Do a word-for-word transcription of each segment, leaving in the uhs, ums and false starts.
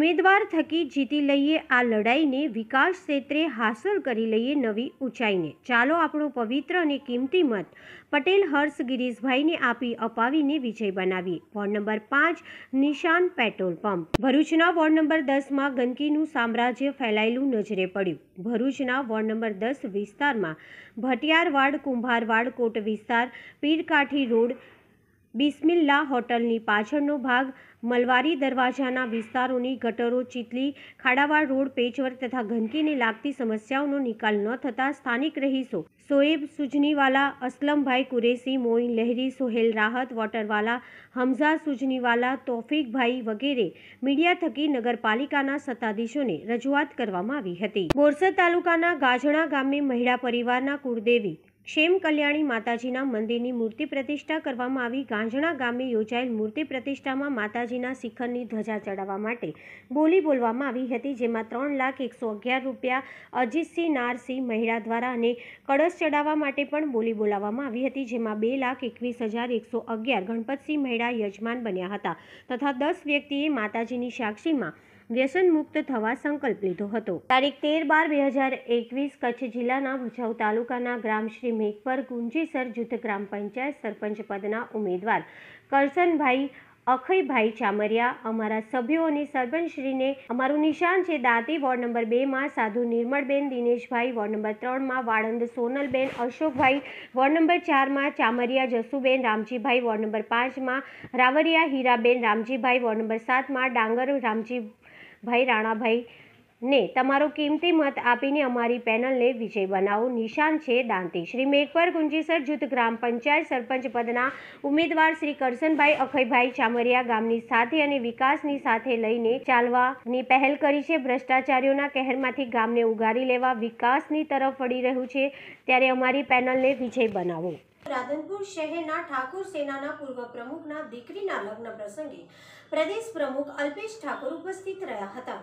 ઉમેદવાર થકી જીતી લઈએ આ લડાઈને, વિકાસ ક્ષેત્રે હાંસલ કરી લઈએ નવી ઊંચાઈને। ચાલો આપણો પવિત્ર અને કિંમતી મત પટેલ હર્ષ ગિરીશભાઈને આપી અપાવીને વિજય બનાવીએ। વોર્ડ નંબર પાંચ નિશાન પેટ્રોલ પંપ। ભરૂચના વોર્ડ નંબર દસમાં ગંદકીનું સામ્રાજ્ય ફેલાયેલું નજરે પડ્યું। ભરૂચના વોર્ડ નંબર દસ વિસ્તારમાં ભટિયારવાડ, કુંભારવાડ, કોટ વિસ્તાર, પીરકાઠી રોડ, બિસ્મિલ્લા હોટલની પાછળનો ભાગ, મલવારી દરવાજાના વિસ્તારોની ગટરો, ચીતલી, ખાડાવાડ રોડ, પેચવર્ક તથા ગંદકીને લાગતી સમસ્યાઓનો નિકાલ ન થતાં સ્થાનિક રહીશો શોએબ સુજનીવાલા, અસલમભાઈ કુરેશી, મોઇન લહેરી, સોહેલ રાહત, વોટરવાલા, હમઝા સુજનીવાલા, તોફીકભાઈ વગેરે મીડિયા થકી નગરપાલિકાના સત્તાધીશોને રજૂઆત કરવામાં આવી હતી। બોરસદ તાલુકાના ગાજણા ગામે મહિલા પરિવારના કુળદેવી ક્ષેમ કલ્યાણી માતાજીના મંદિરની મૂર્તિ પ્રતિષ્ઠા કરવામાં આવી। ગાંજણા ગામે યોજાયેલ મૂર્તિ પ્રતિષ્ઠામાં માતાજીના શિખરની ધજા ચડાવવા માટે બોલી બોલવામાં આવી હતી, જેમાં ત્રણ લાખ એકસો અગિયાર રૂપિયા અજીતસિંહ નારસિંહ મહિલા દ્વારા અને કળશ ચડાવવા માટે પણ બોલી બોલાવવામાં આવી હતી, જેમાં બે લાખ એકવીસ હજાર એકસો અગિયાર ગણપતસિંહ મહિલા યજમાન બન્યા હતા તથા દસ વ્યક્તિએ માતાજીની સાક્ષીમાં વ્યસન મુક્ત થવા સંકલ્પ લીધો હતો। તારીખ તેર બાર બે હજાર એકવીસ કચ્છ જિલ્લાના ભચાઉ તાલુકાના ગ્રામ શ્રી મેઘપર ગુંજીસર જૂથ ગ્રામ પંચાયત સરપંચ પદના ઉમેદવાર કરશનભાઈ અખઈભાઈ ચામરિયા, અમારા સભ્યો અને સરપંચશ્રીને અમારું નિશાન છે દાંતી। વોર્ડ નંબર બે માં સાધુ નિર્મળબેન દિનેશભાઈ, વોર્ડ નંબર ત્રણ માં વાળંદ સોનલબેન અશોકભાઈ, વોર્ડ નંબર ચાર માં ચામરિયા જસુબેન રામજીભાઈ, વોર્ડ નંબર પાંચ માં રાવરિયા હીરાબેન રામજીભાઈ, વોર્ડ નંબર સાત માં ડાંગર રામજી ભાઈ રાણાભાઈ ને તમારો કિંમતી મત આપીને અમારી પેનલને વિજય બનાવો। નિશાન છે દાંતી। શ્રી મેઘપર ગુંજીસર જૂથ ગ્રામ પંચાયત સરપંચ પદના ઉમેદવાર શ્રી કરશનભાઈ અખઈભાઈ ચામરિયા ગામની સાથે અને વિકાસની સાથે લઈને ચાલવાની પહેલ કરી છે। ભ્રષ્ટાચારીઓના કહેરમાંથી ગામને ઉગારી લેવા વિકાસની તરફ વળી રહ્યું છે, ત્યારે અમારી પેનલને વિજય બનાવો। રાધનપુર શહેરના ઠાકોર સેનાના પૂર્વ પ્રમુખના દીકરીના લગ્ન પ્રસંગે પ્રદેશ પ્રમુખ અલ્પેશ ઠાકોર ઉપસ્થિત રહ્યા હતા।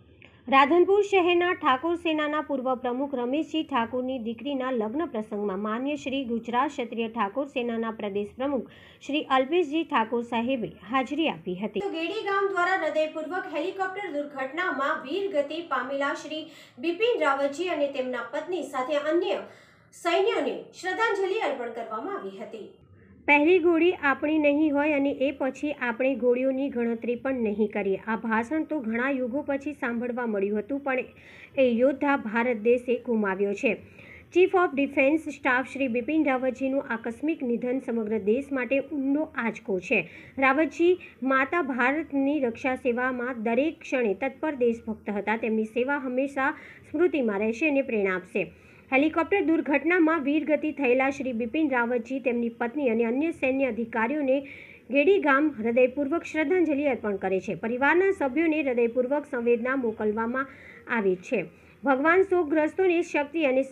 રાધનપુર શહેરના ઠાકોર સેનાના પૂર્વ પ્રમુખ રમેશજી ઠાકોરની દીકરીના લગ્ન પ્રસંગમાં માન્ય શ્રી ગુજરાત ક્ષત્રિય ઠાકોર સેનાના પ્રદેશ પ્રમુખ શ્રી અલ્પેશજી ઠાકોર સાહેબે હાજરી આપી હતી। ગેડી ગામ દ્વારા હૃદયપૂર્વક હેલિકોપ્ટર દુર્ઘટનામાં વીરગતિ પામેલા શ્રી બિપિન રાવતજી અને તેમના પત્ની સાથે અન્ય સૈન્યને શ્રદ્ધાંજલિ અર્પણ કરવામાં આવી હતી। પહેલી ગોળી આપણી નહીં હોય અને એ પછી આપણે ગોળીઓની ગણતરી પણ નહીં કરીએ। આ ભાષણ તો ઘણા યુગો પછી સાંભળવા મળ્યું હતું, પણ એ યોદ્ધા ભારત દેશે ગુમાવ્યો છે। Chief of defence staff Shri Bipin રાવતજીનું આકસ્મિક નિધન સમગ્ર દેશ માટે ઊંડો આંચકો છે। રાવતજી માતા ભારતની રક્ષા સેવામાં દરેક ક્ષણે તત્પર દેશભક્ત હતા। તેમની સેવા હંમેશા સ્મૃતિમાં રહેશે અને પ્રેરણા આપશે। હેલિકોપ્ટર દુર્ઘટનામાં વીરગતિ થયેલા શ્રી બિપિન રાવતજી, તેમની પત્ની અને અન્ય સૈન્ય અધિકારીઓને ગેડી ગામ હૃદયપૂર્વક શ્રદ્ધાંજલિ અર્પણ કરે છે। પરિવારના સભ્યોને હૃદયપૂર્વક સંવેદના મોકલવામાં આવી છે। ભગવાન શોકગ્રસ્તોને શક્તિ અને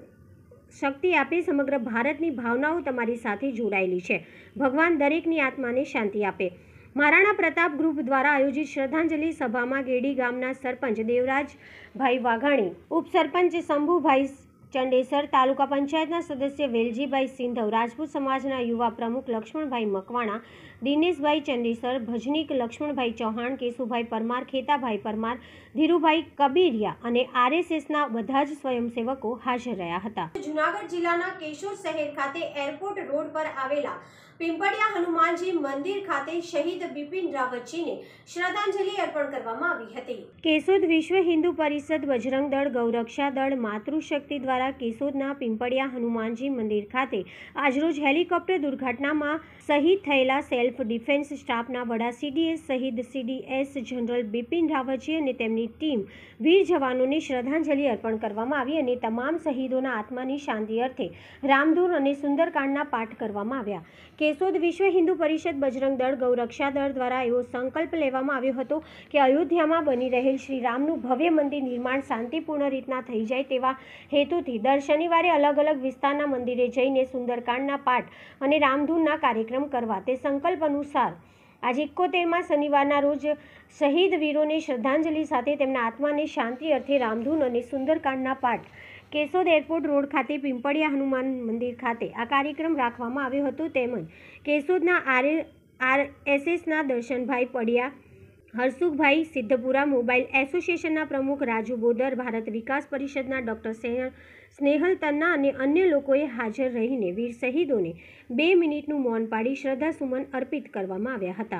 શક્તિ આપે। સમગ્ર ભારતની ભાવનાઓ તમારી સાથે જોડાયેલી છે। ભગવાન દરેકની આત્માને શાંતિ આપે। મહારાણા પ્રતાપ ગ્રુપ દ્વારા આયોજિત શ્રદ્ધાંજલિ સભામાં ગેડી ગામના સરપંચ દેવરાજભાઈ વાઘાણી, ઉપસરપંચ શંભુભાઈ ચંડેસર, તાલુકા પંચાયતના સદસ્ય વેલજીભાઈ સિંધવ, રાજપૂત સમાજના યુવા પ્રમુખ લક્ષ્મણભાઈ મકવાણા, દિનેશભાઈ ચંડેસર, ભજનીક લક્ષ્મણભાઈ ચૌહાણ, કેશુભાઈ પરમાર, ખેતાભાઈ પરમાર, ધીરુભાઈ કબીરિયા અને આરએસએસના બધા જ સ્વયંસેવકો હાજર રહ્યા હતા। જૂનાગઢ જિલ્લાના કેશોદ શહેર ખાતે એરપોર્ટ રોડ પર આવેલા પિંપળિયા હનુમાનજી મંદિર ખાતે શહીદ બિપિન રાવતજીને શ્રદ્ધાંજલિ અર્પણ કરવામાં આવી હતી। કેશોદ વિશ્વ હિન્દુ પરિષદ, બજરંગ દળ, ગૌરક્ષા દળ, માતૃશક્તિ દ્વારા કેશોદના પિંપળિયા હનુમાનજી મંદિર ખાતે આજરોજ હેલિકોપ્ટર દુર્ઘટનામાં શહીદ થયેલા સેલ્ફ ડિફેન્સ સ્ટાફના વડા સીડીએસ શહીદ સીડીએસ જનરલ બિપિન રાવતજી અને તેમની ટીમ વીર જવાનોને શ્રદ્ધાંજલિ અર્પણ કરવામાં આવી અને તમામ શહીદોના આત્માની શાંતિ અર્થે રામધૂન અને સુંદરકાંડના પાઠ કરવામાં આવ્યા। કેશોદ વિશ્વ હિન્દુ પરિષદ, બજરંગ દળ, ગૌરક્ષા દળ દ્વારા એવો સંકલ્પ લેવામાં આવ્યો હતો કે અયોધ્યામાં બની રહેલ શ્રી રામનું ભવ્ય મંદિર નિર્માણ શાંતિપૂર્ણ રીતના થઈ જાય તેવા હેતુથી દર શનિવારે અલગ અલગ વિસ્તારના મંદિરે જઈને સુંદરકાંડના પાઠ અને રામધૂનના કાર્યક્રમ કરવા તે સંકલ્પ અનુસાર આજે એકોતેરમાં શનિવારના રોજ શહીદ વીરોને શ્રદ્ધાંજલિ સાથે તેમના આત્માને શાંતિ અર્થે રામધૂન અને સુંદરકાંડના પાઠ કેશોદ એરપોર્ટ રોડ ખાતે પિંપળિયા હનુમાન મંદિર ખાતે આ કાર્યક્રમ રાખવામાં આવ્યો હતો। તેમજ કેશોદના આરએસએસના દર્શનભાઈ પડિયા, હરસુખભાઈ સિદ્ધપુરા, મોબાઈલ એસોસિએશનના પ્રમુખ રાજુ બોદર, ભારત વિકાસ પરિષદના ડોક્ટર સ્નેહલ તન્ના અને અન્ય લોકોએ હાજર રહીને વીર શહીદોને બે મિનિટનું મૌન પાડી શ્રદ્ધાસુમન અર્પિત કરવામાં આવ્યા હતા.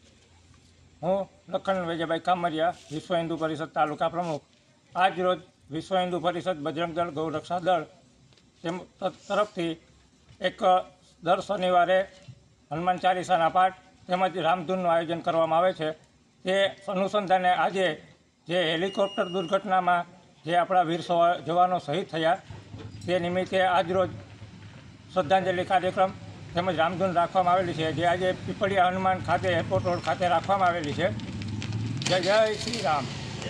હું લખન વેજાભાઈ કામરિયા, વિશ્વ હિન્દુ પરિષદ તાલુકા પ્રમુખ. આજ રોજ વિશ્વ હિન્દુ પરિષદ બજરંગ દળ ગૌરક્ષા દળ તેમ તરફથી એક દર શનિવારે હનુમાન ચાલીસાના પાઠ તેમજ રામધૂનનું આયોજન કરવામાં આવે છે. તે અનુસંધાને આજે જે હેલિકોપ્ટર દુર્ઘટનામાં જે આપણા વીર જવાનો શહીદ થયા તે નિમિત્તે આજરોજ શ્રદ્ધાંજલિ કાર્યક્રમ તેમજ રામધૂન રાખવામાં આવેલી છે, જે આજે પીપળિયા હનુમાન ખાતે એરપોર્ટ રોડ ખાતે રાખવામાં આવેલી છે. જય જય શ્રી રામ.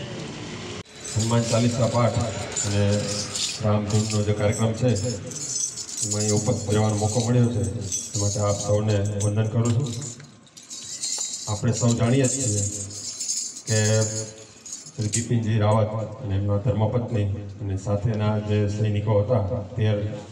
હનુમાન ચાલીસા પાઠ અને રામધૂનનો જે કાર્યક્રમ છે એમાં અહીં ઉપસ્થિત રહેવાનો મોકો મળ્યો છે, એ માટે આપ સૌને વંદન કરું છું. આપણે સૌ જાણીએ છીએ કે શ્રી બિપિનજી રાવત અને એમના ધર્મપત્ની અને સાથેના જે સૈનિકો હતા તે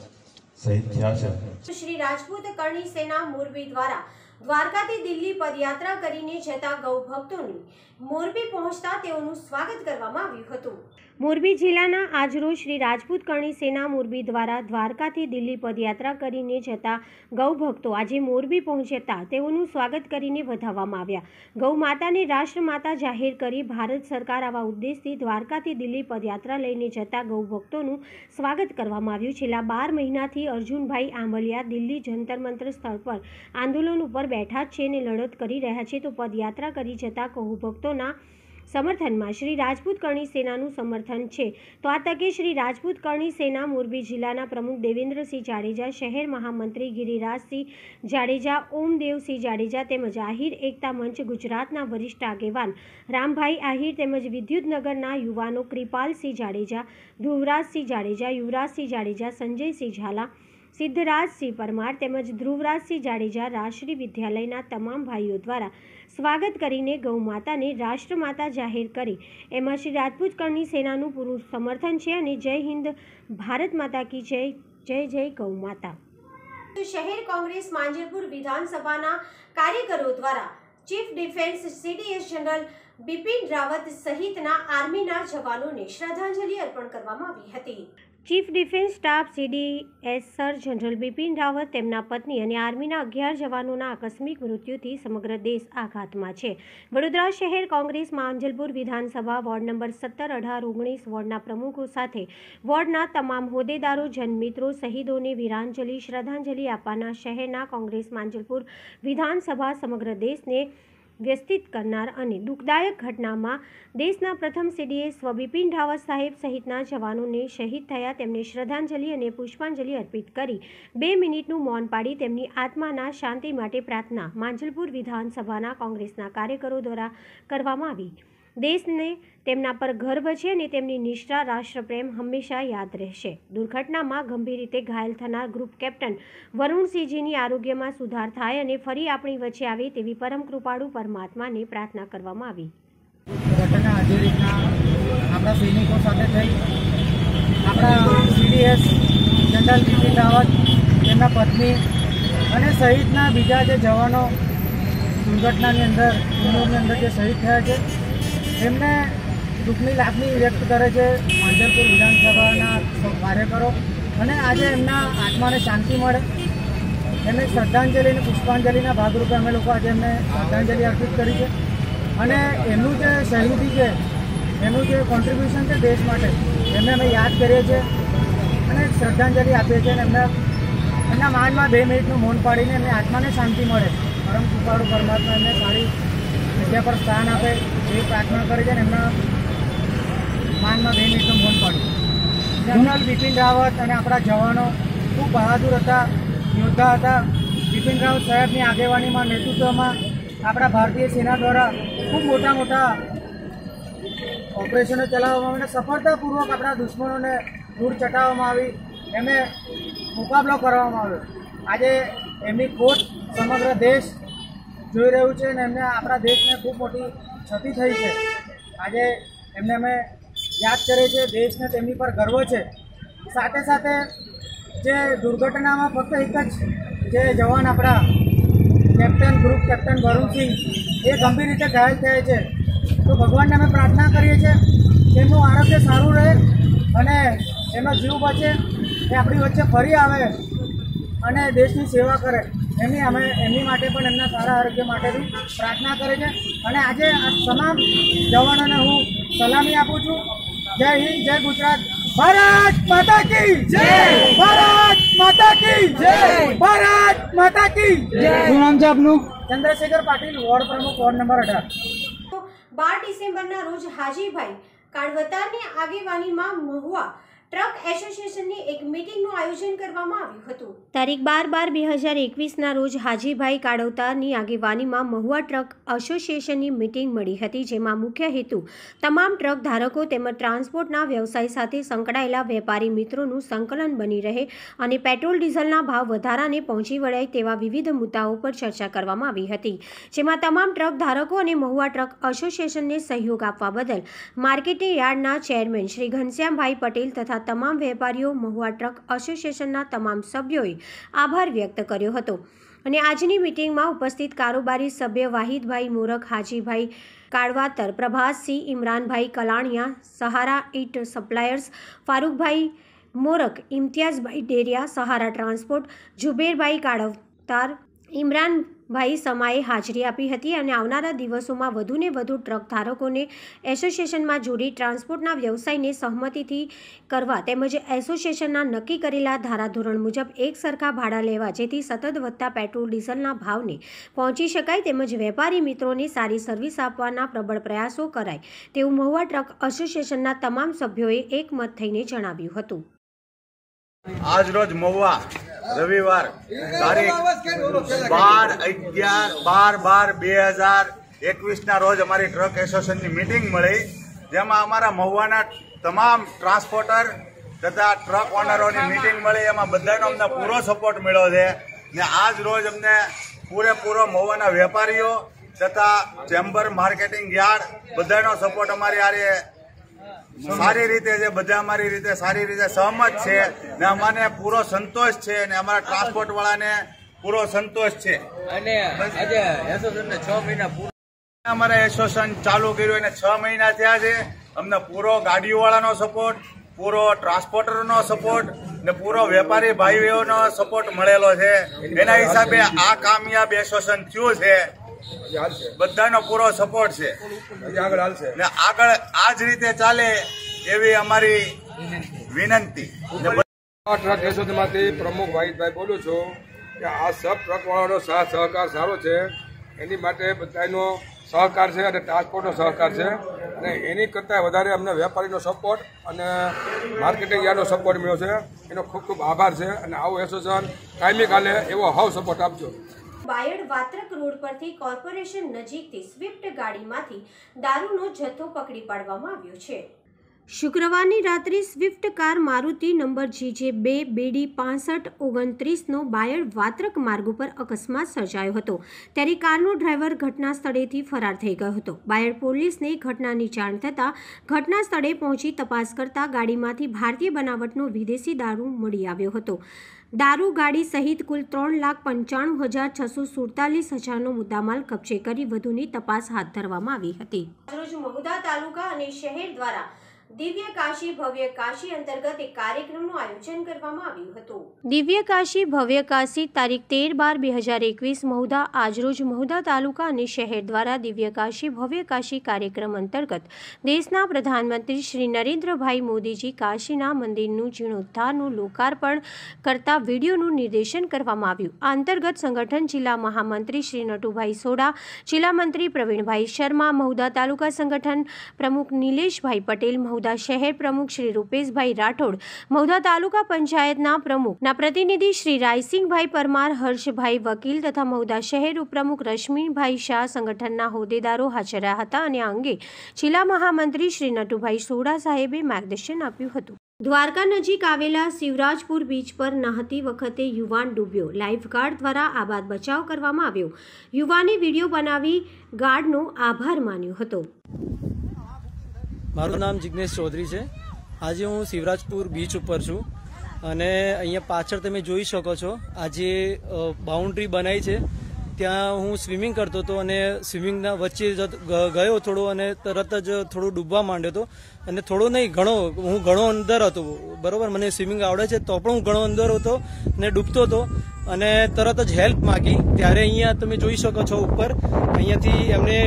શહીદ થયા છે. શ્રી રાજપૂત કરણી સેના મોરબી દ્વારા દ્વારકાથી દિલ્હી પદયાત્રા કરીને જતા ગૌ ભક્તોની મોરબી પહોંચતા તેઓનું સ્વાગત કરવામાં આવ્યું હતું. મોરબી જિલ્લાના આજરોજ શ્રી રાજપૂત કરણી સેના મોરબી દ્વારા દ્વારકાથી દિલ્હી પદયાત્રા કરીને જતા ગૌ ભક્તો આજે મોરબી પહોંચતા તેઓનું સ્વાગત કરીને વધાવવામાં આવ્યા. ગૌ માતાને રાષ્ટ્રમાતા જાહેર કરી ભારત સરકાર આવા ઉદ્દેશથી દ્વારકાથી દિલ્હી પદયાત્રા લઈને જતા ગૌ ભક્તોનું સ્વાગત કરવામાં આવ્યું. છેલ્લા બાર મહિનાથી અર્જુનભાઈ આંબલિયા દિલ્હી જંતર મંતર સ્થળ પર આંદોલન ઉપર બેઠા જ છે અને લડત કરી રહ્યા છે, તો પદયાત્રા કરી જતા ગૌ ભક્તોના સમર્થનમાં શ્રી રાજપૂત કરણી સેનાનું સમર્થન છે. તો આ તકે શ્રી રાજપૂત કરણી સેના મોરબી જિલ્લાના પ્રમુખ દેવેન્દ્રસિંહ જાડેજા, શહેર મહામંત્રી ગિરિરાજસિંહ જાડેજા, ઓમદેવસિંહ જાડેજા તેમજ આહિર એકતા મંચ ગુજરાતના વરિષ્ઠ આગેવાન રામભાઈ આહિર તેમજ વિદ્યુતનગરના યુવાનો કૃપાલસિંહ જાડેજા, ધ્રુવરાજસિંહ જાડેજા, યુવરાજસિંહ જાડેજા, સંજયસિંહ ઝાલા, સિદ્ધરાજસિંહ પરમાર તેમજ ધ્રુવરાજસિંહ જાડેજા રાષ્ટ્રીય વિદ્યાલયના તમામ ભાઈઓ દ્વારા સ્વાગત કરીને ગૌ માતાને રાષ્ટ્રમાતા જાહેર કરી એમાં શ્રી રાજપૂત કરણી સેનાનું પૂરું સમર્થન છે અને જય હિન્દ, ભારત માતા કી જય, જય જય ગૌ માતા. શહેર કોંગ્રેસ માંજલપુર વિધાનસભાના કાર્યકરો દ્વારા chief defence CDS general Bipin Rawat સહિતના આર્મીના જવાનોને શ્રદ્ધાંજલિ અર્પણ કરવામાં આવી હતી. Chief defence staff CDS sir general Bipin Rawat, તેમના પત્ની અને આર્મીના અગિયાર જવાનોના આકસ્મિક મૃત્યુથી સમગ્ર દેશ આઘાતમાં છે. વડોદરા શહેર કોંગ્રેસ માંજલપુર વિધાનસભા વોર્ડ નંબર સત્તર, અઢાર, ઓગણીસ વોર્ડના પ્રમુખો સાથે વોર્ડના તમામ હોદ્દેદારો, જનમિત્રો, શહીદોને વીરાંજલિ શ્રદ્ધાંજલિ આપવાના શહેરના કોંગ્રેસ માંજલપુર વિધાનસભા સમગ્ર દેશને વ્યસ્તિત કરનાર અને દુઃખદાયક ઘટનામાં દેશના પ્રથમ સીડીએસ સ્વ બિપિન રાવત સાહેબ સહિતના જવાનોને શહીદ થયા તેમને શ્રદ્ધાંજલિ અને પુષ્પાંજલિ અર્પિત કરી બે મિનિટનું મૌન પાડી તેમની આત્માના શાંતિ માટે પ્રાર્થના માંજલપુર વિધાનસભાના કોંગ્રેસના કાર્યકરો દ્વારા કરવામાં આવી. દેશને તેમના પર ગર્વ છે અને તેમની નિષ્ઠા, રાષ્ટ્રપ્રેમ હંમેશા યાદ રહેશે. દુર્ઘટનામાં ગંભીર રીતે ઘાયલ થનાર ગ્રુપ કેપ્ટન વરુણસિંહજીની આરોગ્યમાં સુધાર થાય અને ફરી આપણી વચ્ચે આવે તેવી પરમ કૃપાળુ પરમાત્માને પ્રાર્થના કરવામાં આવી. ઘટના આજે રીતના આપણા સૈનિકો સાથે થઈ આપણા સીડીએસ જનરલ બિપિન રાવત, તેમના પત્ની અને સહિતના બીજા જે જવાનો દુર્ઘટનાની અંદર ઉમરની અંદર જે શહીદ થયા છે એમને દુઃખની લાગણી વ્યક્ત કરે છે માંજલપુર વિધાનસભાના કાર્યકરો. અને આજે એમના આત્માને શાંતિ મળે એમને શ્રદ્ધાંજલિ અને પુષ્પાંજલિના ભાગરૂપે અમે લોકો આજે એમને શ્રદ્ધાંજલિ અર્પિત કરી છે. અને એમનું જે શહીદી છે, એમનું જે કોન્ટ્રીબ્યુશન છે દેશ માટે, એમને અમે યાદ કરીએ છીએ અને શ્રદ્ધાંજલિ આપીએ છીએ. અને એમના એમના માનમાં બે મિનિટનું મૌન પાડીને એમની આત્માને શાંતિ મળે, પરમ કૃપાળુ પરમાત્મા એમને સારી જગ્યા પર સ્થાન આપે એ પ્રાર્થના કરે છે. અને એમના માનમાં બે મિનિટનું મૌન પાડ્યું. જનરલ બિપિન રાવત અને આપણા જવાનો ખૂબ બહાદુર હતા, યોદ્ધા હતા. બિપિન રાવત સાહેબની આગેવાનીમાં, નેતૃત્વમાં આપણા ભારતીય સેના દ્વારા ખૂબ મોટા મોટા ઓપરેશનો ચલાવવામાં અને સફળતાપૂર્વક આપણા દુશ્મનોને ધૂળ ચટાવવામાં આવી, એમને મુકાબલો કરવામાં આવ્યો. આજે એમની ખોટ સમગ્ર દેશ જોઈ રહ્યું છે અને એમને આપણા દેશને ખૂબ મોટી ક્ષતિ થઈ છે. આજે એમને અમે યાદ કરીએ છીએ, દેશને તેમની પર ગર્વ છે. સાથે સાથે જે દુર્ઘટનામાં ફક્ત એક જ જે જવાન આપણા કેપ્ટન ગ્રુપ કેપ્ટન વરુણસિંહ એ ગંભીર રીતે ઘાયલ થયા છે. તો ભગવાનને અમે પ્રાર્થના કરીએ છીએ કે એમનું આરોગ્ય સારું રહે અને એનો જીવ બચે, એ આપણી વચ્ચે ફરી આવે અને દેશની સેવા કરે, એમની અમે એમની માટે પણ એમના સારા આરોગ્ય માટેની પ્રાર્થના કરે છે. અને આજે આ તમામ જવાનોને હું સલામી આપું છું. જય હિન્દ, જય ગુજરાત, ભારત માતા કી જય, ભારત માતા કી જય, ભારત માતા કી જય. શું નામ છે આપનું? ચંદ્રશેખર પાટીલ, વોર્ડ પ્રમુખ, વોર્ડ નંબર અઢાર. બાર ડિસેમ્બરના રોજ હાજીભાઈ કાળવતારની આગેવાનીમાં મહુવા ટ્રક એસોસિએશનની એક મીટિંગનું આયોજન કરવામાં આવ્યું હતું. તારીખ બાર બાર બે હજાર એકવીસના રોજ હાજીભાઈ કાળવતારની આગેવાનીમાં મહુવા ટ્રક એસોસિએશનની મીટિંગ મળી હતી, જેમાં મુખ્ય હેતુ તમામ ટ્રક ધારકો તેમજ ટ્રાન્સપોર્ટના વ્યવસાય સાથે સંકળાયેલા વેપારી મિત્રોનું સંકલન બની રહે અને પેટ્રોલ ડીઝલના ભાવ વધારાને પહોંચી વળાય તેવા વિવિધ મુદ્દાઓ પર ચર્ચા કરવામાં આવી હતી, જેમાં તમામ ટ્રક ધારકો અને મહુવા ટ્રક એસોસિએશનને સહયોગ આપવા બદલ માર્કેટિંગ યાર્ડના ચેરમેન શ્રી ઘનશ્યામભાઈ પટેલ તથા તમામ વેપારીઓ, મહુવા ટ્રક એસોસિએશનના તમામ સભ્યોએ આભાર વ્યક્ત કર્યો હતો. અને આજની મીટિંગમાં ઉપસ્થિત કારોબારી સભ્ય વાહિદભાઈ મોરક, હાજીભાઈ કાળવાતર, પ્રભાસસિંહ, ઇમરાનભાઈ કલાણિયા, સહારા ઈટ સપ્લાયર્સ, ફારૂકભાઈ મોરક, ઇમ્તિયાઝભાઈ ડેરિયા, સહારા ટ્રાન્સપોર્ટ, જુબેરભાઈ કાળવતાર, ઇમરાનભાઈ સમાએ હાજરી આપી હતી અને આવનારા દિવસોમાં વધુને વધુ ટ્રક ધારકોને એસોસિએશનમાં જોડી ટ્રાન્સપોર્ટના વ્યવસાયને સહમતિથી કરવા તેમજ એસોસિએશનના નક્કી કરેલા ધારાધોરણ મુજબ એક સરખા ભાડા લેવા, જેથી સતત વધતા પેટ્રોલ ડીઝલના ભાવને પહોંચી શકાય તેમજ વેપારી મિત્રોને સારી સર્વિસ આપવાના પ્રબળ પ્રયાસો કરાય તેવું મહુવા ટ્રક એસોસિએશનના તમામ સભ્યોએ એકમત થઈને જણાવ્યું હતું. આજ રોજ મહુવા રવિવાર તારીખ બાર અગિયાર બાર બાર બે હજાર એકવીસ ના રોજ અમારી ટ્રક એસોસિએશનની મીટિંગ મળી, જેમાં અમારા મહુવાના તમામ ટ્રાન્સપોર્ટર તથા ટ્રક ઓનરોની મીટિંગ મળી. એમાં બધાનો અમને પૂરો સપોર્ટ મળ્યો છે ને આજ રોજ અમને પૂરેપૂરો મહુવાના વેપારીઓ તથા ચેમ્બર, માર્કેટિંગ યાર્ડ બધાનો સપોર્ટ અમારી આરે સારી રીતે છે. બધા અમારી રીતે સારી રીતે સહમત છે ને અમને પૂરો સંતોષ છે ને અમારા ટ્રાન્સપોર્ટ વાળાને પૂરો સંતોષ છે. અને આજે એસોસિએશનને છ મહિના અમારે એસોસિએશન ચાલુ કર્યું અને છ મહિના થયા છે. અમને પૂરો ગાડીઓ વાળાનો સપોર્ટ, પૂરો ટ્રાન્સપોર્ટરનો સપોર્ટ ને પૂરો વેપારી ભાઈઓનો સપોર્ટ મળેલો છે. એના હિસાબે આ કામયાબ એસોસિએશન થયું છે. બધાનો પૂરો સપોર્ટ છે ને આગળ આ જ રીતે ચાલે એવી અમારી વિનંતી. ટ્રક એસોસિએશનમાંથી પ્રમુખ વાહિદભાઈ બોલું છું કે આ સબ ટ્રક વાળાનો સાથ સહકાર સારો છે, એની માટે બધાનો સહકાર છે અને ટ્રાન્સપોર્ટનો સહકાર છે અને એની કરતાં વધારે અમને વેપારીનો સપોર્ટ અને માર્કેટિંગ યાર્ડનો સપોર્ટ મળ્યો છે. એનો ખૂબ ખૂબ આભાર છે અને આવું એસોસિએશન કાયમી કાલે એવો હાવ સપોર્ટ આપજો. બાયડ વાત્રક રોડ પરથી કોર્પોરેશન નજીકથી સ્વિફ્ટ ગાડીમાંથી દારૂનો જથ્થો પકડી પાડવામાં આવ્યો છે. શુક્રવારની રાત્રે Swift car Maruti number GJ બે બેડી પાસઠ ઓગણત્રીસનો બાયડ વાત્રક માર્ગ ઉપર અકસ્માત સર્જાયો હતો, ત્યારે કારનો ડ્રાઈવર ઘટના સ્થળેથી ફરાર થઈ ગયો હતો. બાયડ પોલીસને ઘટનાની જાણ થતાં ઘટના સ્થળે પહોંચી તપાસ કરતા ગાડીમાંથી ભારતીય બનાવટનો વિદેશી દારૂ મળી આવ્યો હતો. દારૂ ગાડી સહિત કુલ ત્રણ લાખ પંચાણું હજાર છસો સુડતાલીસ હજારનો મુદ્દામાલ કબજે કરી વધુની તપાસ હાથ ધરવામાં આવી હતી. રોજ મહુધા તાલુકા અને શહેર દ્વારા દિવ્ય કાશી ભવ્ય કાશી અંતર્ગત એક કાર્યક્રમનું આયોજન કરવામાં આવ્યું હતું. દિવ્ય કાશી ભવ્ય કાશી તારીખ તેર બાર બે હજાર એકવીસ મહુધા આજરોજ મહુધા તાલુકા અને શહેર દ્વારા દિવ્ય કાશી ભવ્ય કાશી કાર્યક્રમ અંતર્ગત દેશના પ્રધાનમંત્રી શ્રી નરેન્દ્રભાઈ મોદીજી કાશીના મંદિરનું જીર્ણોદ્ધારનું લોકાર્પણ કરતા વિડીયોનું નિર્દેશન કરવામાં આવ્યું. આ અંતર્ગત સંગઠન જિલ્લા મહામંત્રી શ્રી નટુભાઈ સોડા, જિલ્લા મંત્રી પ્રવીણભાઈ શર્મા, મહુધા તાલુકા સંગઠન પ્રમુખ નિલેશભાઈ પટેલ, મહુધા શહેર પ્રમુખ શ્રી રૂપેશભાઈ રાઠોડ, મહુધા તાલુકા પંચાયતના પ્રમુખના પ્રતિનિધિ શ્રી રાયસિંહભાઈ પરમાર, હર્ષભાઈ વકીલ તથા મહુધા શહેર ઉપપ્રમુખ રશ્મિભાઈ શાહ સંગઠનના હોદ્દેદારો હાજર રહ્યા હતા અને આ અંગે જિલ્લા મહામંત્રી શ્રી નટુભાઈ સોડા સાહેબે માર્ગદર્શન આપ્યું હતું. દ્વારકા નજીક આવેલા શિવરાજપુર બીચ પર નહાતી વખતે યુવાન ડૂબ્યો, લાઈફગાર્ડ દ્વારા આબાદ બચાવ કરવામાં આવ્યો. યુવાને વિડીયો બનાવી ગાર્ડનો આભાર માન્યો હતો. મારું નામ જિગ્નેશ ચૌધરી છે. આજે હું શિવરાજપુર બીચ ઉપર છું અને અહીંયા પાછળ તમે જોઈ શકો છો આજે બાઉન્ડ્રી બનાવી છે ત્યાં હું સ્વિમિંગ કરતો હતો અને સ્વિમિંગના વચ્ચે ગયો થોડો અને તરત જ થોડું ડૂબવા માંડ્યો હતો અને થોડો નહીં ઘણો હું ઘણો અંદર હતો, બરોબર, મને સ્વિમિંગ આવડે છે તો પણ હું ઘણો અંદર હતો અને ડૂબતો હતો અને તરત જ હેલ્પ માગી. ત્યારે અહીંયા તમે જોઈ શકો છો ઉપર અહીંયાથી એમને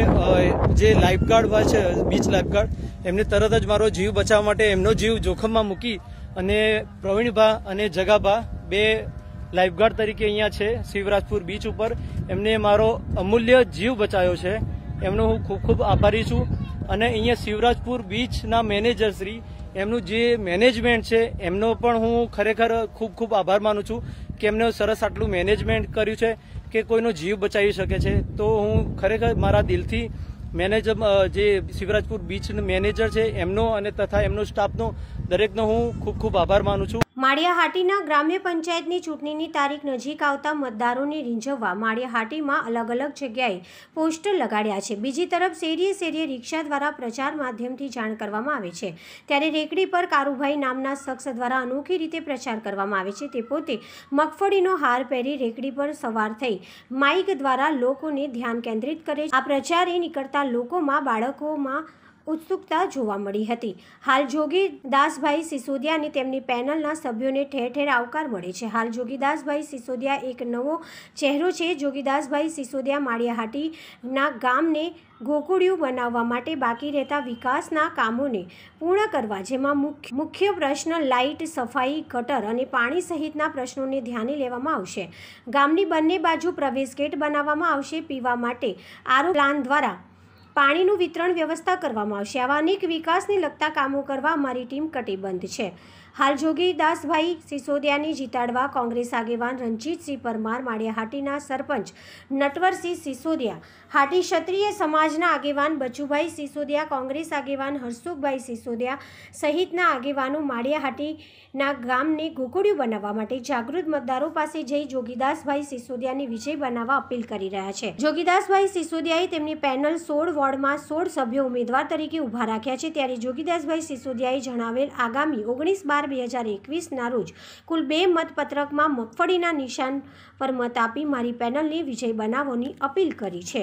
જે લાઈફગાર્ડ હોય છે, બીચ લાઈફગાર્ડ, એમને તરત જ મારો જીવ બચાવવા માટે એમનો જીવ જોખમમાં મૂકી અને પ્રવીણભા અને જગાભા બે લાઈફગાર્ડ તરીકે અહીંયા છે શિવરાજપુર બીચ ઉપર, એમને મારો અમૂલ્ય જીવ બચાવ્યો છે. એમનો હું ખૂબ ખૂબ આભારી છું. અને અહીંયા શિવરાજપુર બીચના મેનેજર શ્રી, એમનું જે મેનેજમેન્ટ છે એમનો પણ હું ખરેખર ખૂબ ખૂબ આભાર માનું છું કે એમને સરસ આટલું મેનેજમેન્ટ કર્યું છે કે કોઈનો જીવ બચાવી શકે છે. તો હું ખરેખર મારા દિલથી મેનેજર જે શિવરાજપુર બીચ મેનેજર છે એમનો અને તથા એમનો સ્ટાફનો દરેકનો હું ખૂબ ખૂબ આભાર માનું છું. માળિયાહાટીના ગ્રામ્ય પંચાયતની ચૂંટણીની તારીખ નજીક આવતા મતદારોને રીઝવવા માળિયાહાટીમાં અલગ અલગ જગ્યાએ પોસ્ટર લગાડ્યા છે. બીજી તરફ શેરીએ શેરીએ રિક્ષા દ્વારા પ્રચાર માધ્યમથી જાણ કરવામાં આવે છે. ત્યારે રેકડી પર કારુભાઈ નામના શખ્સ દ્વારા અનોખી રીતે પ્રચાર કરવામાં આવે છે. તે પોતે મગફળીનો હાર પહેરી રેકડી પર સવાર થઈ માઇક દ્વારા લોકોને ધ્યાન કેન્દ્રિત કરે છે. આ પ્રચારે નીકળતા લોકોમાં બાળકોમાં ઉત્સુકતા જોવા મળી હતી. હાલ જોગીદાસભાઈ સિસોદિયા અને તેમની પેનલના સભ્યોને ઠેર ઠેર આવકાર મળે છે. હાલ જોગીદાસભાઈ સિસોદિયા એક નવો ચહેરો છે. જોગીદાસભાઈ સિસોદિયા માળિયાહાટીના ગામને ગોકુળિયું બનાવવા માટે બાકી રહેતા વિકાસના કામોને પૂર્ણ કરવા, જેમાં મુખ્ય પ્રશ્ન લાઇટ, સફાઈ, ગટર અને પાણી સહિતના પ્રશ્નોને ધ્યાને લેવામાં આવશે. ગામની બંને બાજુ પ્રવેશ ગેટ બનાવવામાં આવશે. પીવા માટે આરો પ્લાન દ્વારા પાણીનું વિતરણ વ્યવસ્થા કરવામાં આવશે. આવા અનેક વિકાસને લગતા કામો કરવા અમારી ટીમ કટિબદ્ધ છે. હાલ જોગીદાસભાઈ સિસોદિયાને જીતાડવા કોંગ્રેસ આગેવાન રણજીતસિંહ પરમાર, માળિયાહાટીના સરપંચ નટવરસિંહ સિસોદિયા, હાટી ક્ષત્રિય સમાજના આગેવાન બચુભાઈ સિસોદિયા, કોંગ્રેસ આગેવાન હરસુખભાઈ સિસોદિયા સહિતના આગેવાનો માળિયાહાટીના ગામને ગોકુળિયું બનાવવા માટે જાગૃત મતદારો પાસે જઈ જોગીદાસભાઈ સિસોદિયાને વિજય બનાવવા અપીલ કરી રહ્યા છે. જોગીદાસભાઈ સિસોદિયાએ તેમની પેનલ સોળ વોર્ડમાં સોળ સભ્યો ઉમેદવાર તરીકે ઉભા રાખ્યા છે. ત્યારે જોગીદાસભાઈ સિસોદિયાએ જણાવેલ આગામી ઓગણીસ બાર બે હજાર એકવીસના રોજ કુલ બે મતપત્રકમાં મગફળીના નિશાન પર મત આપી મારી પેનલને વિજય બનાવવાની અપીલ કરી છે.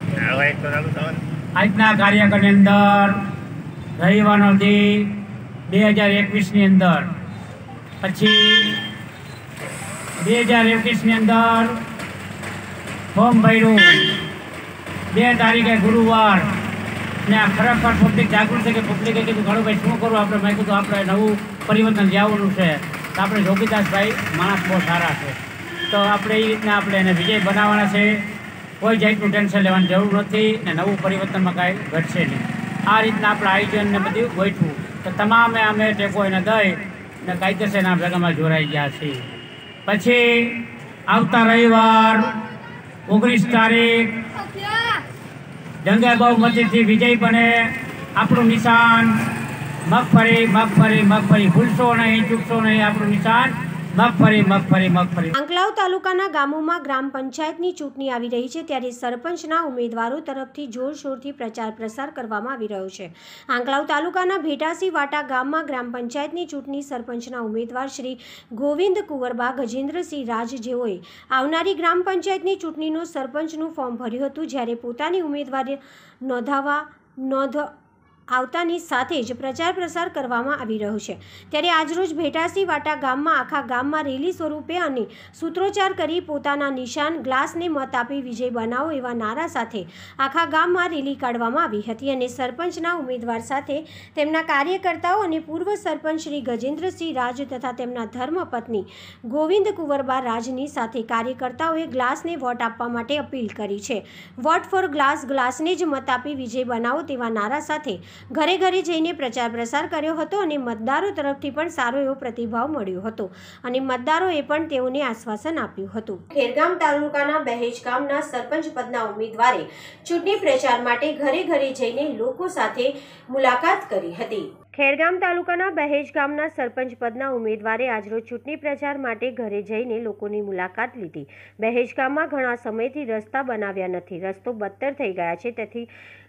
આજના કાર્યક્રમની અંદર રવિવારનો દી બે હજાર એકવીસની અંદર પછી બે હજાર એકવીસની અંદર ફોર્મ ભર્યું બે તારીખે ગુરુવાર ને આ ખરેખર પબ્લિક જાગૃત છે કે પબ્લિકે કીધું ઘણું ભાઈ શું કરવું આપણે, મેં કીધું આપણે નવું પરિવર્તન લાવવાનું છે. તો આપણે જોગીદાસભાઈ માણસ બહુ સારા છે, તો આપણે એ રીતના આપણે એને વિજય બનાવવાના છે. કોઈ જાતનું ટેન્શન લેવાની જરૂર નથી ને નવું પરિવર્તનમાં કાંઈ ઘટશે નહીં. આ રીતના આપણે આયોજનને બધું ગોઠવું તો તમામે અમે ટેકો એને દઈ ને કાયદેસરના ભેગામાં જોડાઈ ગયા છીએ. પછી આવતા રવિવાર ઓગણીસ તારીખ જંગે બહુમતીથી વિજય બને. આપણું નિશાન મગફળી, મગફળી, મગફળી, ભૂલશો નહીં, ચૂકશો નહીં. આપણું નિશાન મગફળી, મગફળી, મગફળી. આંકલાવ તાલુકાના ગામોમાં ગ્રામ પંચાયતની ચૂંટણી આવી રહી છે. ત્યારે સરપંચના ઉમેદવારો તરફથી જોરશોરથી પ્રચાર પ્રસાર કરવામાં આવી રહ્યો છે. આંકલાવ તાલુકાના ભેટાસી વાટા ગામમાં ગ્રામ પંચાયતની ચૂંટણી સરપંચના ઉમેદવાર શ્રી ગોવિંદ કુંવરબા ગજેન્દ્રસિંહ રાજ, જેઓએ આવનારી ગ્રામ પંચાયતની ચૂંટણીનું સરપંચનું ફોર્મ ભર્યું હતું, જ્યારે પોતાની ઉમેદવારી નોંધાવવા નોંધ આવતાની સાથે જ પ્રચાર પ્રસાર કરવામાં આવી રહ્યો છે. ત્યારે આજરોજ ભેટાસી વાટા ગામમાં આખા ગામમાં રેલી સ્વરૂપે અને સૂત્રોચ્ચાર કરી પોતાના નિશાન ગ્લાસને મત આપી વિજય બનાવો એવા નારા સાથે આખા ગામમાં રેલી કાઢવામાં આવી હતી. અને સરપંચના ઉમેદવાર સાથે તેમના કાર્યકર્તાઓ અને પૂર્વ સરપંચ શ્રી ગજેન્દ્રસિંહ રાજ તથા તેમના ધર્મપત્ની ગોવિંદ કુંવરબા રાજની સાથે કાર્યકર્તાઓએ ગ્લાસને વોટ આપવા માટે અપીલ કરી છે. વોટ ફોર ગ્લાસ, ગ્લાસને જ મત આપી વિજય બનાવો તેવા નારા સાથે ઘરે ઘરે જઈને પ્રચાર પ્રસાર કર્યો હતો અને મતદારો તરફથી પણ સારો એવો પ્રતિભાવ મળ્યો હતો અને મતદારોએ પણ તેઓને આશ્વાસન આપ્યું હતું. ખેરગામ તાલુકાના બહેજ ગામના સરપંચ પદના ઉમેદવારે ચૂંટણી પ્રચાર માટે ઘરે ઘરે જઈને લોકો સાથે મુલાકાત કરી હતી. ખેરગામ તાલુકાના બહેજ ગામના સરપંચ પદના ઉમેદવારે આજરોજ ચૂંટણી પ્રચાર માટે ઘરે જઈને લોકોની મુલાકાત લીધી. બહેજ ગામમાં ઘણા સમયથી રસ્તા બનાવ્યા નથી, રસ્તો બદતર થઈ ગયા છે. તેથી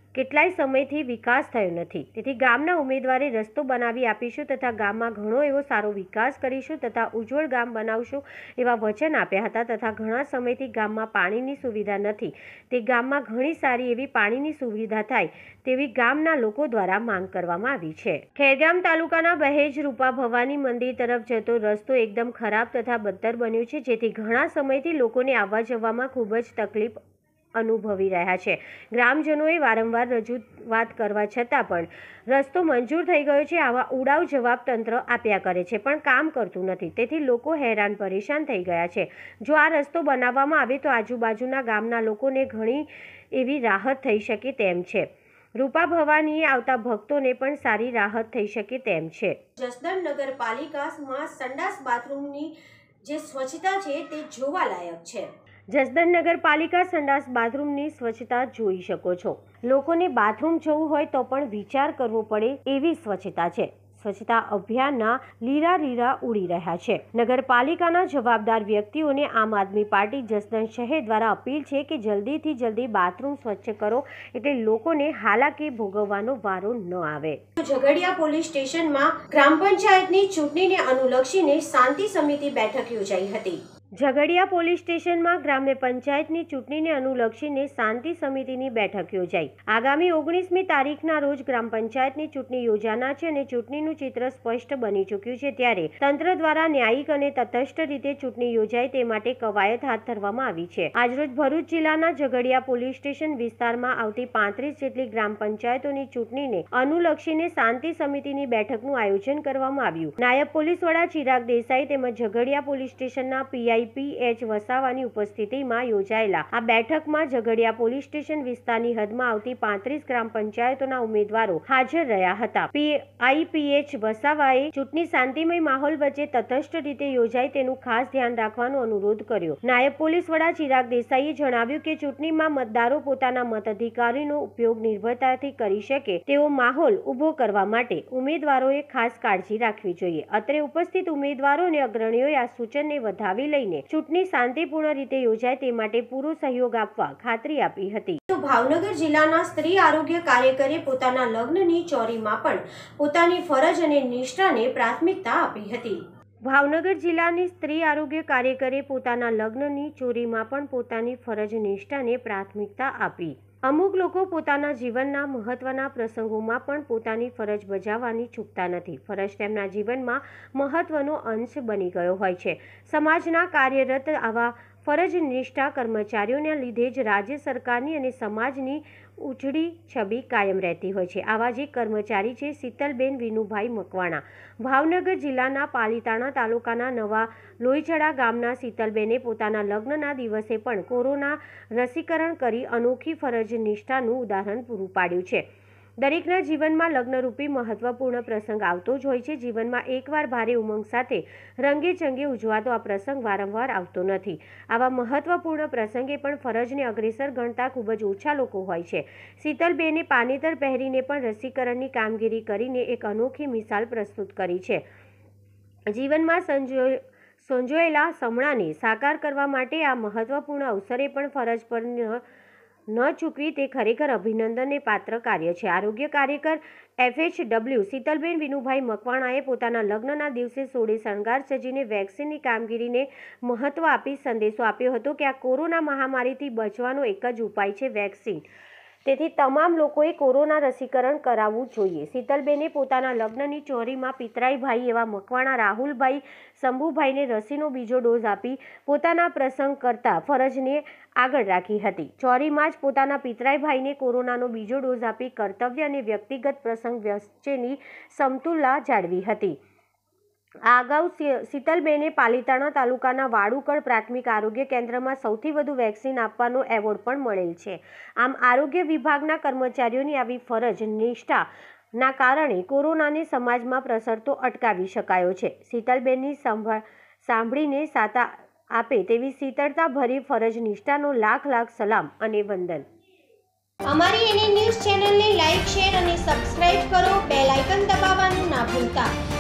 કેટલાય સમયથી વિકાસ થયો નથી, તેથી ગામના ઉમેદવારે રસ્તો બનાવી આપીશું તથા ગામમાં ઘણો એવો સારો વિકાસ કરીશું તથા ઉજ્જવળ ગામ બનાવશું એવા વચન આપ્યા હતા તથા ઘણા સમયથી ગામમાં પાણીની સુવિધા નથી, તે ગામમાં ઘણી સારી એવી પાણીની સુવિધા થાય તેવી ગામના લોકો દ્વારા માંગ કરવામાં આવી છે। ખેરગામ તાલુકાના બહેજ રૂપા ભવાની મંદિર તરફ જતો રસ્તો એકદમ ખરાબ તથા બદતર બન્યો છે, જેથી ઘણા સમયથી લોકોને આવવા જવામાં ખૂબ જ તકલીફ અનુભવી રહ્યા છે। ગ્રામજનોએ વારંવાર રજૂઆત કરવા છતાં પણ રસ્તો મંજૂર થઈ ગયો છે આવા ઉડાવ જવાબ તંત્ર આપ્યા કરે છે, પણ કામ કરતું નથી, તેથી લોકો હેરાન પરેશાન થઈ ગયા છે। જો આ રસ્તો બનાવવામાં આવે તો આજુબાજુના ગામના લોકોને ઘણી એવી રાહત થઈ શકે તેમ છે। રૂપા ભવાનીએ આવતા ભક્તોને પણ સારી રાહત થઈ શકે તેમ છે। જસદણ નગરપાલિકામાં સંડાસ બાથરૂમની જે સ્વચ્છતા છે તે જોવાલાયક છે। જસદણ નગરપાલિકા સંડાસ બાથરૂમની સ્વચ્છતા જોઈ શકો છો। લોકોને બાથરૂમ જવું હોય તો પણ વિચાર કરવો પડે એવી સ્વચ્છતા છે। સ્વચ્છતા અભિયાનના લીરા લીરા ઉડી રહ્યા છે। નગરપાલિકાના જવાબદાર વ્યક્તિઓને આમ આદમી પાર્ટી જસદણ શહેર દ્વારા અપીલ છે કે જલ્દીથી જલ્દી બાથરૂમ સ્વચ્છ કરો એટલે લોકોને હાલાકી ભોગવવાનો વારો ન આવે। ઝઘડિયા પોલીસ સ્ટેશનમાં ગ્રામ પંચાયતની ચૂંટણીને અનુલક્ષીને શાંતિ સમિતિ બેઠક યોજાઈ હતી। ઝઘડિયા પોલીસ સ્ટેશનમાં ગ્રામ્ય પંચાયતની ચૂંટણીને અનુલક્ષીને શાંતિ સમિતિની બેઠક યોજાઈ। આગામી ઓગણીસમી તારીખના રોજ ગ્રામ પંચાયતની ચૂંટણી યોજાનાર છે અને ચૂંટણીનું ચિત્ર સ્પષ્ટ બની ચૂક્યું છે, ત્યારે તંત્ર દ્વારા ન્યાયિક અને તટસ્થ રીતે ચૂંટણી યોજાય તે માટે કવાયત હાથ ધરવામાં આવી છે। આજરોજ ભરૂચ જિલ્લાના ઝઘડિયા પોલીસ સ્ટેશન વિસ્તારમાં આવતી પાંત્રીસ જેટલી ગ્રામ પંચાયતોની ચૂંટણીને અનુલક્ષીને શાંતિ સમિતિની બેઠકનું આયોજન કરવામાં આવ્યું। નાયબ પોલીસ વડા ચિરાગ દેસાઈ તેમજ ઝઘડિયા પોલીસ સ્ટેશનના પીઆઈ પી એચ વસાવાની ઉપસ્થિતિમાં યોજાયેલા આ બેઠકમાં ઝઘડિયા પોલીસ સ્ટેશન વિસ્તારની હદમાં આવતી પાંત્રીસ ગ્રામ પંચાયતોના ઉમેદવારો હાજર રહ્યા હતા। પીઆઈ પી એચ વસાવાએ ચૂંટણી શાંતિમય માહોલ વચ્ચે તટસ્થ રીતે યોજાય તેનું ખાસ ધ્યાન રાખવાનો અનુરોધ કર્યો। નાયબ પોલીસ વડા ચિરાગ દેસાઈએ જણાવ્યું કે ચૂંટણીમાં મતદારો પોતાના મતાધિકારનો ઉપયોગ નિર્ભયતાથી કરી શકે તેવો માહોલ ઉભો કરવા માટે ઉમેદવારોએ ખાસ કાળજી રાખવી જોઈએ। અત્રે ઉપસ્થિત ઉમેદવારો અને અગ્રણીઓએ આ સૂચનને વધાવી લઈને ચૂંટણી શાંતિપૂર્ણ રીતે યોજાય તે માટે પૂરો સહયોગ આપવા ખાતરી આપી હતી। તો ભાવનગર જિલ્લાના સ્ત્રી આરોગ્ય કાર્યકરે પોતાના લગ્નની ચોરીમાં પણ પોતાની ફરજ અને નિષ્ઠાને પ્રાથમિકતા આપી હતી। ભાવનગર જિલ્લાની સ્ત્રી આરોગ્ય કાર્યકરે પોતાના લગ્નની ચોરીમાં પણ પોતાની ફરજ નિષ્ઠાને પ્રાથમિકતા આપી। અમુક લોકો પોતાના જીવનના મહત્વના પ્રસંગોમાં પણ પોતાની ફરજ બજાવવાની ચૂકતા નથી। ફરજ તેમના જીવનમાં મહત્વનો અંશ બની ગયો હોય છે। સમાજના કાર્યરત આવા ફરજ નિષ્ઠા કર્મચારીઓને લીધે જ રાજ્ય સરકારની અને સમાજની ઉજળી છબી કાયમ રહેતી હોય છે। આવા જ એક કર્મચારી છે શીતલબેન વિનુભાઈ મકવાણા। ભાવનગર જિલ્લાના પાલીતાણા તાલુકાના નવા લોહીચડા ગામના શીતલબેને પોતાના લગ્નના દિવસે પણ કોરોના રસીકરણ કરી અનોખી ફરજ નિષ્ઠાનું ઉદાહરણ પૂરું પાડ્યું છે। દરેકના જીવનમાં લગ્નરૂપી મહત્વપૂર્ણ પ્રસંગ આવતો જ હોય છે। જીવનમાં એકવાર ભારે ઉમંગ સાથે રંગે ચંગે ઉજવાતો આ પ્રસંગ વારંવાર આવતો નથી। આવા મહત્વપૂર્ણ પ્રસંગે પણ ફરજને અગ્રેસર ગણતા ખૂબ જ ઓછા લોકો હોય છે। શીતલબેને પાનેતર પહેરીને પણ રસીકરણની કામગીરી કરીને એક અનોખી મિસાલ પ્રસ્તુત કરી છે। જીવનમાં સંજો સંજોયેલા સપનાને સાકાર કરવા માટે આ મહત્વપૂર્ણ અવસરે પણ ફરજ પર ન ચૂકવી તે ખરેખર અભિનંદનને પાત્ર કાર્ય છે। આરોગ્ય કાર્યકર F H W Shitalben Vinubhai મકવાણાએ પોતાના લગ્નના દિવસે સોળે શણગાર સજીને વેક્સિનની કામગીરીને મહત્વ આપી સંદેશો આપ્યો હતો કે આ કોરોના મહામારીથી બચવાનો એક જ ઉપાય છે વેક્સિન, તેથી તમામ લોકોએ કોરોના રસીકરણ કરાવવું જોઈએ। શીતલબેને પોતાના લગ્નની ચોરીમાં પિતરાઈ ભાઈ એવા મકવાણા રાહુલભાઈ શંભુભાઈને રસીનો બીજો ડોઝ આપી પોતાના પ્રસંગ કરતા ફરજને આગળ રાખી હતી। ચોરીમાં જ પોતાના પિતરાઈ ભાઈને કોરોનાનો બીજો ડોઝ આપી કર્તવ્ય અને વ્યક્તિગત પ્રસંગ વચ્ચેની સમતુલા જાળવી હતી। આ અગાઉ શીતલબેને પાલીતાણા તાલુકાના વાડુકળ પ્રાથમિક આરોગ્ય કેન્દ્રમાં સૌથી વધુ વેક્સિન આપવાનો એવોર્ડ પણ મળેલ છે। આમ આરોગ્ય વિભાગના કર્મચારીઓની આવી ફરજ નિષ્ઠાના કારણે કોરોનાને સમાજમાં પ્રસરતો અટકાવી શકાયો છે। શીતલબેનની સાંભળીને સાતા આપે તેવી શીતળતા ભરી ફરજ નિષ્ઠાનો લાખ લાખ સલામ અને વંદન। અમારી એનએ ન્યૂઝ ચેનલને લાઇક, શેર અને સબસ્ક્રાઇબ કરો, બેલ આઇકન દબાવવાનું ના ભૂલતા।